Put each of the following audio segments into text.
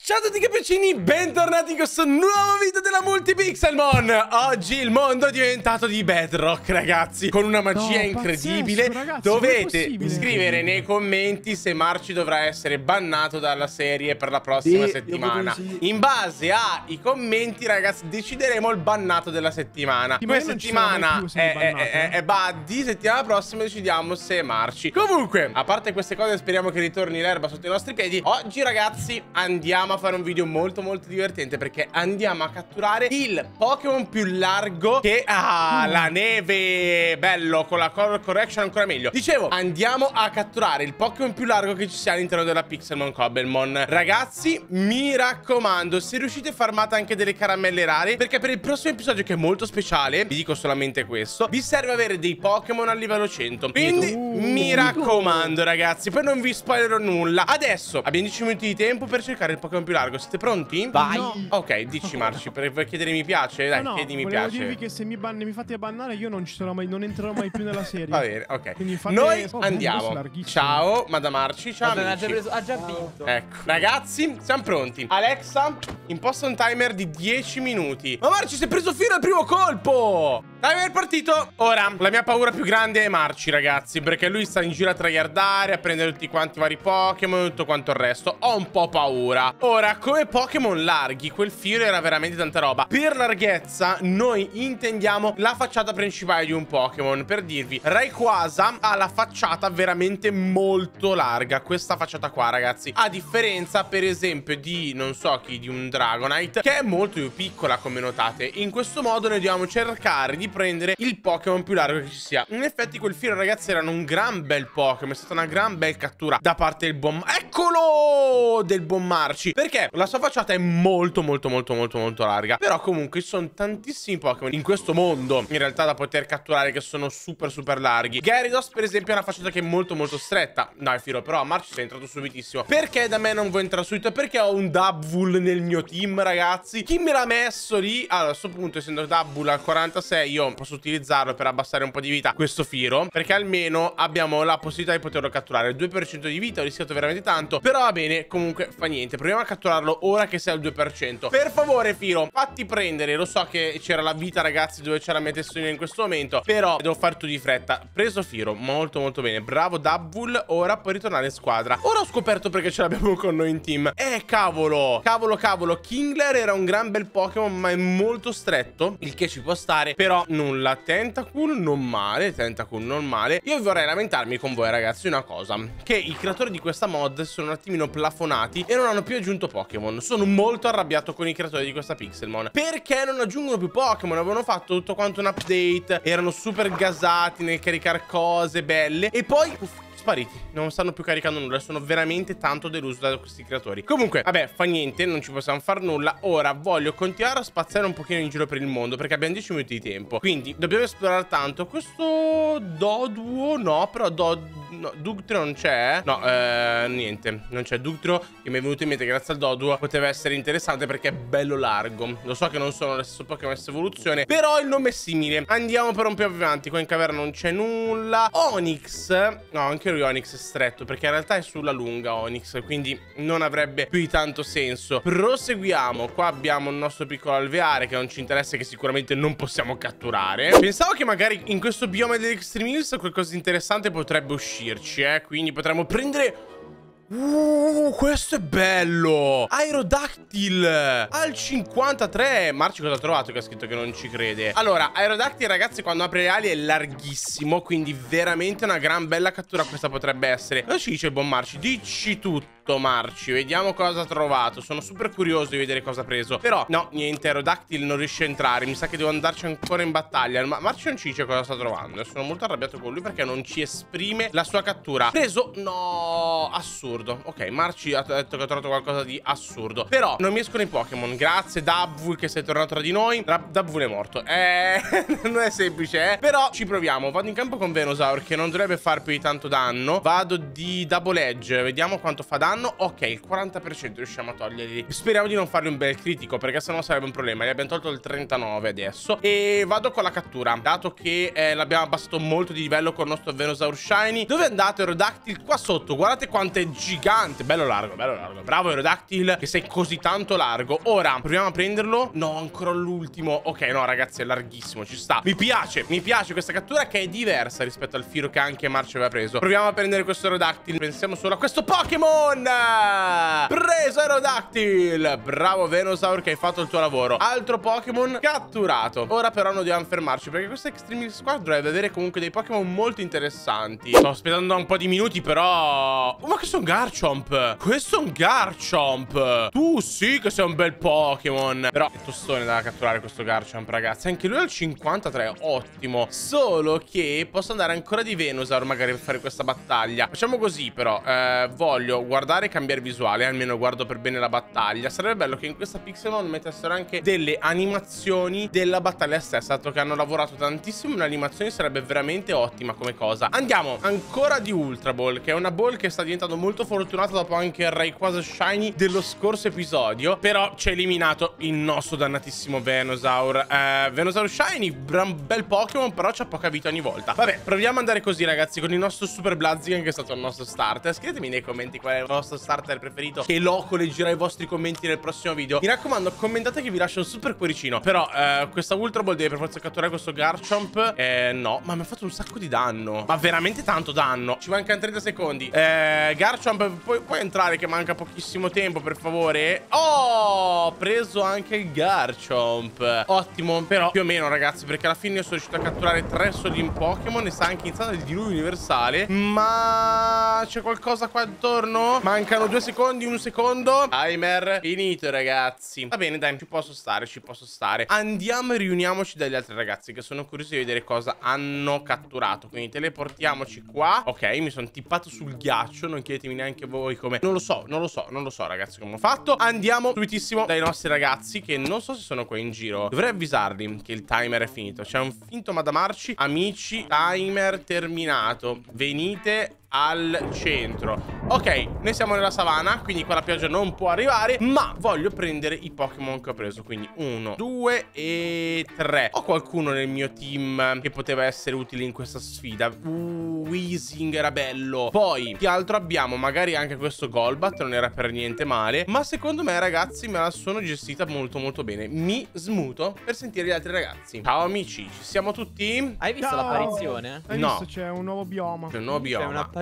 Ciao a tutti capeccini, bentornati in questo nuovo video della Multipixelmon. Oggi il mondo è diventato di Bedrock, ragazzi, con una magia incredibile. Pazzesco, ragazzi, dovete scrivere nei commenti se Marci dovrà essere bannato dalla serie per la prossima settimana. In base ai commenti, ragazzi, decideremo il bannato della settimana. Questa settimana è Buddy, settimana prossima decidiamo se è Marci. Comunque, a parte queste cose, speriamo che ritorni l'erba sotto i nostri piedi. Oggi, ragazzi, andiamo a fare un video molto divertente, perché andiamo a catturare il Pokémon più largo che ha la neve. Bello, con la color correction ancora meglio. Dicevo, andiamo a catturare il Pokémon più largo che ci sia all'interno della Pixelmon Cobblemon. Ragazzi, mi raccomando, se riuscite farmate anche delle caramelle rare, perché per il prossimo episodio, che è molto speciale, vi dico solamente questo, vi serve avere dei Pokémon a livello 100. Quindi mi raccomando, ragazzi, poi non vi spoilerò nulla. Adesso abbiamo 10 minuti di tempo per cercare il Pokémon più largo. Siete pronti? Vai. No. Ok, dici Marci, per chiedere mi piace. Dai, chiedi mi piace. Dirvi che se mi fate bannare io non ci sarò mai, non entrerò mai più nella serie. Va bene, ok. Fate... Noi andiamo. Ciao, Madame Marci. Ciao, amici. Ha già vinto. Ecco, ragazzi, siamo pronti. Alexa, imposta un timer di 10 minuti. Ma Marci si è preso fino al primo colpo. Timer partito. Ora, la mia paura più grande è Marci, ragazzi, perché lui sta in giro a tryhardare, a prendere tutti quanti i vari Pokémon e tutto quanto il resto. Ho un po' paura. Ora, come Pokémon larghi, quel filo era veramente tanta roba. Per larghezza, noi intendiamo la facciata principale di un Pokémon. Per dirvi, Rayquaza ha la facciata veramente molto larga. Questa facciata qua, ragazzi. A differenza, per esempio, di, non so chi, di un Dragonite, che è molto più piccola, come notate. In questo modo noi dobbiamo cercare di prendere il Pokémon più largo che ci sia. In effetti quel filo, ragazzi, erano un gran bel Pokémon. È stata una gran bel cattura da parte del buon... Eccolo! Del buon Marci. Perché la sua facciata è molto larga. Però comunque ci sono tantissimi Pokémon in questo mondo, in realtà, da poter catturare, che sono super larghi. Gyarados, per esempio, è una facciata che è molto stretta. Dai, Firo, però a Marci sei entrato subitissimo. Perché da me non vuoi entrare subito? Perché ho un Dubwool nel mio team, ragazzi. Chi me l'ha messo lì? Allora, a questo punto, essendo Dubwool al 46, io posso utilizzarlo per abbassare un po' di vita questo Firo, perché almeno abbiamo la possibilità di poterlo catturare. Il 2% di vita, ho rischiato veramente tanto, però va bene, comunque fa niente. Proviamo a catturarlo ora che sei al 2%. Per favore, Firo, fatti prendere. Lo so che c'era la vita, ragazzi, dove c'è la mia testolina in questo momento, però devo fare tutto di fretta. Preso Firo, molto bene. Bravo Dubwool. Ora puoi ritornare in squadra. Ora ho scoperto perché ce l'abbiamo con noi in team. Cavolo. Kingler era un gran bel Pokémon, ma è molto stretto, il che ci può stare. Però nulla. Tentacool non male. Io vorrei lamentarmi con voi, ragazzi, una cosa: che i creatori di questa mod sono un attimino plafonati e non hanno più aggiunto Pokémon. Sono molto arrabbiato con i creatori di questa Pixelmon, perché non aggiungono più Pokémon. Avevano fatto tutto quanto un update, erano super gasati nel caricare cose belle, e poi spariti, non stanno più caricando nulla. Sono veramente tanto deluso da questi creatori. Comunque, vabbè, fa niente, non ci possiamo far nulla. Ora voglio continuare a spaziare un pochino in giro per il mondo, perché abbiamo 10 minuti di tempo, quindi dobbiamo esplorare tanto. Questo Doduo no, però Dugtrio non c'è. No, niente, non c'è Dugtrio, che mi è venuto in mente grazie al Doduo. Poteva essere interessante perché è bello largo. Lo so che non sono lo stesso Pokémon evoluzione, però il nome è simile. Andiamo per un po' più avanti. Qua in caverna non c'è nulla. Onix, no, anche Onix è stretto, perché in realtà è sulla lunga Onix, quindi non avrebbe più di tanto senso. Proseguiamo. Qua abbiamo il nostro piccolo alveare, che non ci interessa, che sicuramente non possiamo catturare. Pensavo che magari in questo biome dell'Extreme Hills qualcosa di interessante potrebbe uscirci, quindi potremmo prendere... questo è bello! Aerodactyl al 53. Marci cosa ha trovato che ha scritto che non ci crede? Allora, Aerodactyl, ragazzi, quando apre le ali è larghissimo, quindi veramente una gran bella cattura questa potrebbe essere. Cosa ci dice il buon Marci? Dici tutto, Marci, vediamo cosa ha trovato. Sono super curioso di vedere cosa ha preso. Però no, niente, Aerodactyl non riesce a entrare. Mi sa che devo andarci ancora in battaglia. Ma Marci non ci dice cosa sta trovando. Sono molto arrabbiato con lui perché non ci esprime la sua cattura. Preso? No, assurdo. Ok, Marci ha detto che ha trovato qualcosa di assurdo. Però non mi escono i Pokémon. Grazie Dubwool che sei tornato tra di noi. Dubwool è morto. Non è semplice, però ci proviamo. Vado in campo con Venusaur, che non dovrebbe far più di tanto danno. Vado di Double Edge, vediamo quanto fa danno. danno. Ok, il 40% riusciamo a toglierli. Speriamo di non fargli un bel critico, perché sennò sarebbe un problema. Gli abbiamo tolto il 39 adesso. E vado con la cattura, dato che l'abbiamo abbassato molto di livello con il nostro Venusaur Shiny. Dove è andato Aerodactyl? Qua sotto, guardate quanto è gigante. Bello largo, bello largo. Bravo Aerodactyl, che sei così tanto largo. Ora, proviamo a prenderlo. No, ancora l'ultimo. Ok, no ragazzi, è larghissimo, ci sta. Mi piace questa cattura, che è diversa rispetto al Firo che anche Marcio aveva preso. Proviamo a prendere questo Aerodactyl. Pensiamo solo a questo Pokémon. Preso Aerodactyl. Bravo Venusaur, che hai fatto il tuo lavoro. Altro Pokémon catturato. Ora però non dobbiamo fermarci, perché questa Extreme Squad dovrebbe avere comunque dei Pokémon molto interessanti. Sto aspettando da un po' di minuti, però... Oh, ma questo è un Garchomp. Questo è un Garchomp. Tu sì che sei un bel Pokémon. Però è tostone da catturare questo Garchomp, ragazzi. Anche lui è al 53, ottimo. Solo che posso andare ancora di Venusaur magari per fare questa battaglia. Facciamo così però. Voglio guardare e cambiare visuale. Almeno guardo per bene la battaglia. Sarebbe bello che in questa Pixelmon mettessero anche delle animazioni della battaglia stessa, dato che hanno lavorato tantissimo in animazioni. Sarebbe veramente ottima come cosa. Andiamo ancora di Ultra Ball, che è una ball che sta diventando molto fortunata dopo anche il Rayquaza Shiny dello scorso episodio. Però ci ha eliminato il nostro dannatissimo Venusaur. Venusaur Shiny, bel Pokémon, però c'ha poca vita ogni volta. Vabbè, proviamo ad andare così ragazzi, con il nostro Super Blaziken, che è stato il nostro starter. Scrivetemi nei commenti qual è il vostro starter preferito, che Loco leggerà i vostri commenti nel prossimo video. Mi raccomando, commentate, che vi lascio un super cuoricino. Però questa Ultra Ball deve per forza catturare questo Garchomp. No, ma mi ha fatto un sacco di danno. Ma veramente tanto danno. Ci mancano 30 secondi. Garchomp, puoi entrare, che manca pochissimo tempo, per favore. Oh, ho preso anche il Garchomp. Ottimo. Però più o meno ragazzi, perché alla fine io sono riuscito a catturare 3 soli in Pokémon e sta anche iniziando il diluvio universale. Ma c'è qualcosa qua intorno? Mancano 2 secondi, 1 secondo. Timer finito ragazzi. Va bene, dai, ci posso stare, ci posso stare. Andiamo e riuniamoci dagli altri ragazzi, che sono curiosi di vedere cosa hanno catturato. Quindi teleportiamoci qua. Ok, mi sono tippato sul ghiaccio. Non chiedetemi neanche voi come. Non lo so ragazzi come ho fatto. Andiamo subitissimo dai nostri ragazzi, che non so se sono qua in giro. Dovrei avvisarli che il timer è finito. C'è un finto Madamarci. Amici, timer terminato. Venite al centro. Ok, noi siamo nella savana, quindi qua la pioggia non può arrivare, ma voglio prendere i Pokémon che ho preso. Quindi 1, 2 e 3. Ho qualcuno nel mio team che poteva essere utile in questa sfida. Weezing era bello. Poi che altro abbiamo? Magari anche questo Golbat non era per niente male. Ma secondo me ragazzi me la sono gestita molto molto bene. Mi smuto per sentire gli altri ragazzi. Ciao amici, ci siamo tutti? Hai visto l'apparizione? Hai visto? C'è un nuovo bioma. C'è un nuovo bioma. C'è un'apparizione.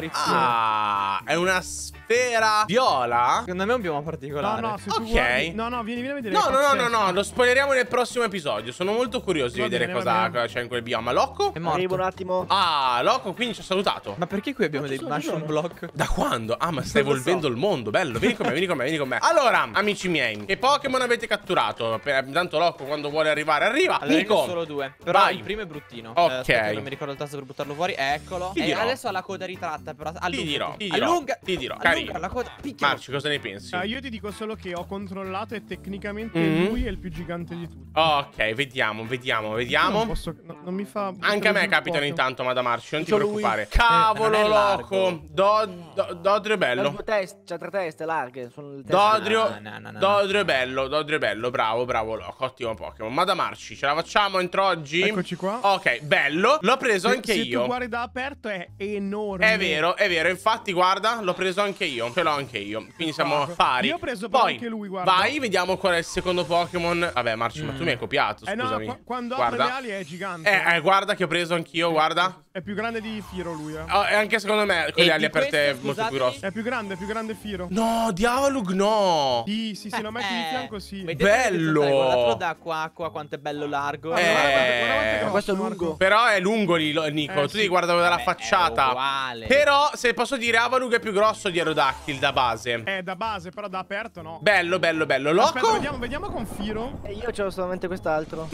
Ah, è una sfera viola? Secondo me è un bioma particolare. No, se tu Ok. guardi... No, vieni a vedere. No, lo spoileriamo nel prossimo episodio. Sono molto curioso di Va vedere bene, cosa va c'è in quel bioma. Loco? È morto. Arrivo un attimo. Ah, Loco quindi ci ha salutato. Ma perché qui abbiamo Ma ci dei sono mushroom io. block? Da quando? Ah, ma stai Non lo evolvendo so. il mondo. Bello, vieni con me, vieni con me, vieni con me. Allora, amici miei, che Pokémon avete catturato? Tanto Loco quando vuole arrivare arriva. Allora, io Nico, ne ho solo 2. Però vai. il primo è bruttino. Ok. Aspetta che non mi ricordo il tasto per buttarlo fuori. Eccolo. Ti E dirò. adesso ha la coda ritratta. Però allunga. Ti dirò. Carino. La coda. Picchialo. Marci, cosa ne pensi? Io ti dico solo che ho controllato e tecnicamente Mhm. lui è il più gigante di tutti. Ok, vediamo. Non posso... non mi fa... Anche a me sul capitano Pokémon. intanto, Madamarci, non ti Solo lui. preoccupare. Cavolo, Non è Loco. largo. Dodrio è bello. C'ha 3 teste larghe. Sono le teste. Dodrio, No. Dodrio è bello, bravo Loco, ottimo Pokémon. Madamarci, ce la facciamo entro oggi? Eccoci qua. Ok, bello, l'ho preso anche Se io. tu guardi da aperto è enorme. È vero, infatti guarda, l'ho preso anche io, ce l'ho anche io, quindi siamo pari. Io ho preso però Poi, anche lui, guarda. vai, vediamo qual è il secondo Pokémon. Vabbè, Marci, ma tu mi hai copiato, No, scusami. quando apre Guarda. le ali è gigante. Guarda che ho preso anch'io, guarda. È più grande di Firo lui, Oh, e anche secondo me con E le ali di aperte è questo, molto più scusatemi? grosso. È più grande Firo. No, Diavalug no. Sì, lo metti di fianco, sì. Vedete Bello. Guardatelo da qua quanto è bello largo. Guarda quanto Ma questo è grosso, lungo. Marco. Però è lungo lì, Nico. Tu Sì. devi guardare dalla Vabbè, facciata. è uguale. Però, se posso dire, Avalug è più grosso di Aerodactyl da base. Da base, però da aperto no. Bello. Aspetta, Loco? vediamo con Firo. E io c'ho solamente quest'altro.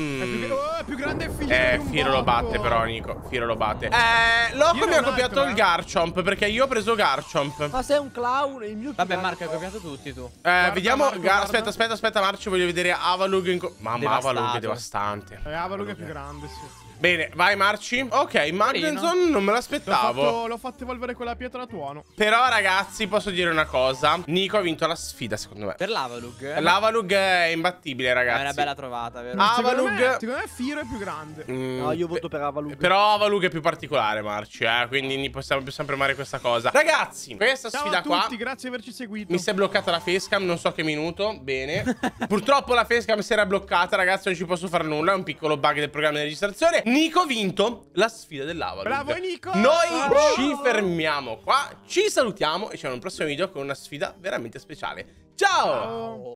È più grande Firo. di un Firo lo botto. batte però, Nico. Firo lo batte. Loco Io mi ne ha ho un copiato altro, il Garchomp, perché io ho preso Garchomp. Ma sei un clown, il mio più Vabbè, grande. Marco, hai copiato tutti tu. Vediamo. Marco, guarda. Aspetta, Marci, voglio vedere Avalug. Mamma, Avalug è Devastato. devastante. Avalug è più grande, sì. Bene, vai Marci. Ok, Magnezone non me l'aspettavo. L'ho fatto evolvere quella pietra tuono. Però ragazzi, posso dire una cosa. Nico ha vinto la sfida, secondo me. Per l'Avalug. L'Avalug è imbattibile, È ragazzi. una bella trovata, vero? Avalug. Secondo me Firo è più grande. No, io voto per Avalug. Però Avalug è più particolare, Marci, quindi possiamo più sempre amare questa cosa. Ragazzi, questa Ciao sfida a tutti, qua grazie di averci seguito. mi si è bloccata la facecam, non so che minuto. Bene. Purtroppo la facecam si era bloccata, ragazzi, non ci posso fare nulla. È un piccolo bug del programma di registrazione. Nico ha vinto la sfida dell'Avalug. Bravo Nico! Noi ci fermiamo qua, ci salutiamo e ci vediamo in un prossimo video con una sfida veramente speciale. Ciao! Ciao.